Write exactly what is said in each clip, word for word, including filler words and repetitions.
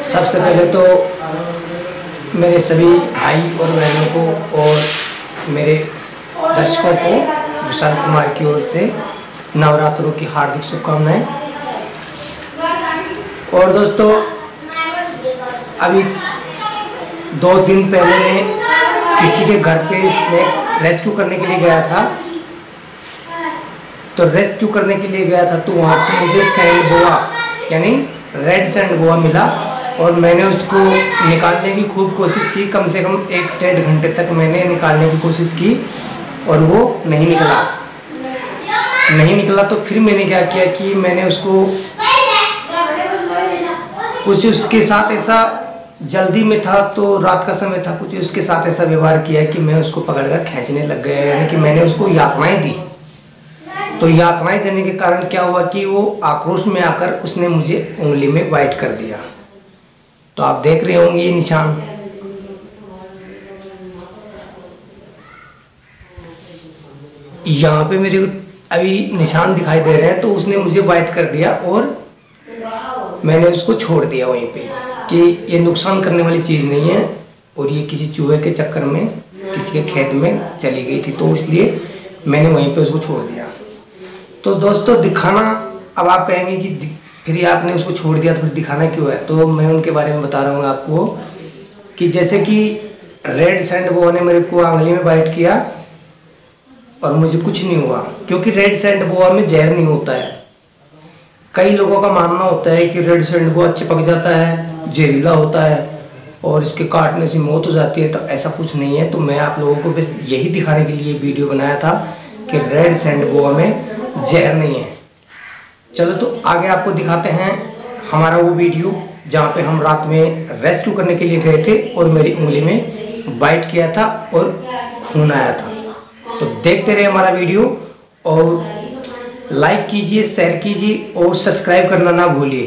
सबसे पहले तो मेरे सभी भाई और बहनों को और मेरे दर्शकों को विशाल कुमार की ओर से नवरात्रों की हार्दिक शुभकामनाएं। और दोस्तों, अभी दो दिन पहले मैं किसी के घर पे स्नेक रेस्क्यू करने के लिए गया था। तो रेस्क्यू करने के लिए गया था तो वहाँ पे मुझे सैंड बोआ यानी रेड सैंड बोआ मिला और मैंने उसको निकालने की खूब कोशिश की। कम से कम एक डेढ़ घंटे तक मैंने निकालने की कोशिश की और वो नहीं निकला नहीं निकला तो फिर मैंने क्या किया कि मैंने उसको कुछ उसके साथ ऐसा जल्दी में था, तो रात का समय था, कुछ उसके साथ ऐसा व्यवहार किया कि मैं उसको पकड़कर खींचने लग गया, यानी कि मैंने उसको यातनाएं दी। तो यातनाएं देने के कारण क्या हुआ कि वो आक्रोश में आकर उसने मुझे उंगली में बाइट कर दिया। तो आप देख रहे होंगे ये निशान। यहाँ पे मेरे अभी निशान दिखाई दे रहे हैं। तो उसने मुझे बाइट कर दिया और मैंने उसको छोड़ दिया वहीं पे कि ये नुकसान करने वाली चीज़ नहीं है और ये किसी चूहे के चक्कर में किसी के खेत में चली गई थी, तो इसलिए मैंने वहीं पे उसको छोड़ दिया। तो दोस्तों, दिखाना, अब आप कहेंगे कि फिर आपने उसको छोड़ दिया तो फिर दिखाना क्यों है, तो मैं उनके बारे में बता रहा हूँ आपको कि जैसे कि रेड सैंड बोआ ने मेरे को आंगली में बाइट किया और मुझे कुछ नहीं हुआ, क्योंकि रेड सैंड बोआ में जहर नहीं होता है। कई लोगों का मानना होता है कि रेड सैंड बोआ चिपक जाता है, जहरीला होता है और इसके काटने से मौत हो जाती है, तो ऐसा कुछ नहीं है। तो मैं आप लोगों को बस यही दिखाने के लिए वीडियो बनाया था कि रेड सैंड बोआ में जहर नहीं है। चलो तो आगे आपको दिखाते हैं हमारा वो वीडियो जहाँ पे हम रात में रेस्क्यू करने के लिए गए थे और मेरी उंगली में बाइट किया था और खून आया था। तो देखते रहे हमारा वीडियो और लाइक कीजिए, शेयर कीजिए और सब्सक्राइब करना ना भूलिए।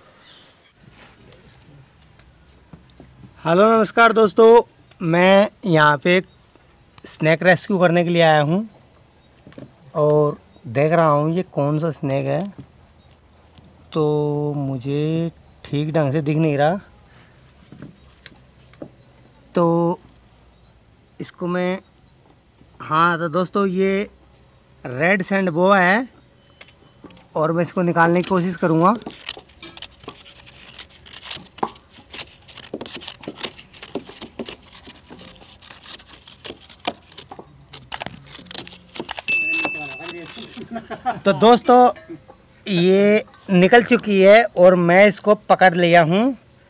हेलो नमस्कार दोस्तों, मैं यहाँ पे स्नैक रेस्क्यू करने के लिए आया हूँ और देख रहा हूँ ये कौन सा स्नैक है। तो मुझे ठीक ढंग से दिख नहीं रहा, तो इसको मैं, हाँ तो दोस्तों ये रेड सैंड बोआ है और मैं इसको निकालने की कोशिश करूँगा। तो दोस्तों ये निकल चुकी है और मैं इसको पकड़ लिया हूँ।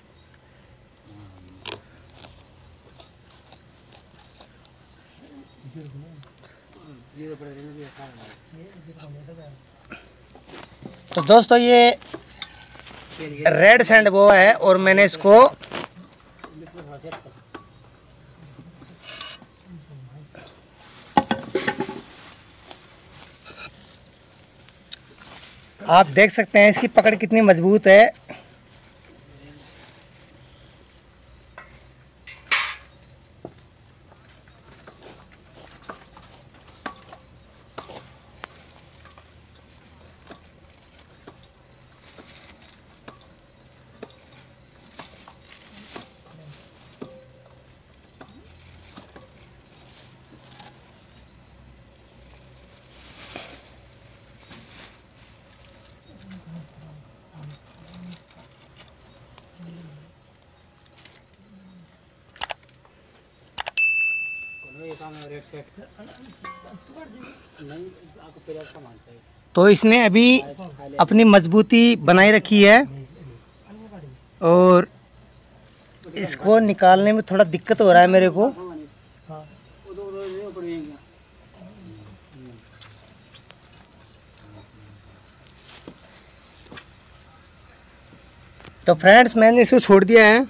तो दोस्तों ये रेड सैंड बोआ है और मैंने इसको आप देख सकते हैं इसकी पकड़ कितनी मजबूत है। तो इसने अभी अपनी मजबूती बनाए रखी है और इसको निकालने में थोड़ा दिक्कत हो रहा है मेरे को। तो फ्रेंड्स, मैंने इसको छोड़ दिया है।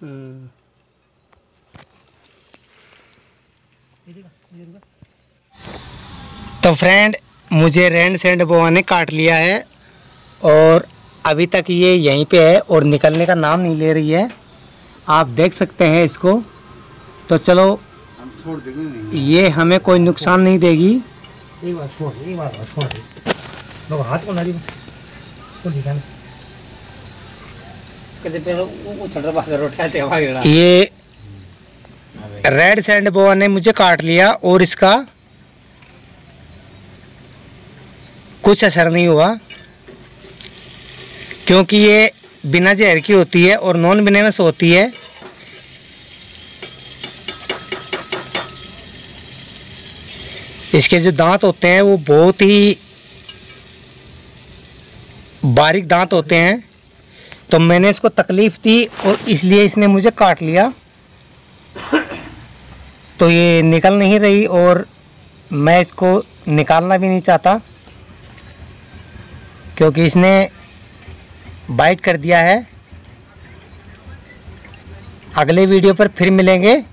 तो फ्रेंड, मुझे रेड सैंड बोआ ने काट लिया है और अभी तक ये यहीं पे है और निकलने का नाम नहीं ले रही है। आप देख सकते हैं इसको। तो चलो, ये हमें कोई नुकसान नहीं देगी। एक बार छोड़, एक बार छोड़ दे। लोग हाथ को नारी को दिखाना। ये रेड सैंड बोआ ने मुझे काट लिया और इसका कुछ असर नहीं हुआ, क्योंकि ये बिना जहर की होती है और नॉन वेनेमस होती है। इसके जो दांत होते हैं वो बहुत ही बारीक दांत होते हैं। तो मैंने इसको तकलीफ दी और इसलिए इसने मुझे काट लिया। तो ये निकल नहीं रही और मैं इसको निकालना भी नहीं चाहता, क्योंकि इसने बाइट कर दिया है। अगले वीडियो पर फिर मिलेंगे।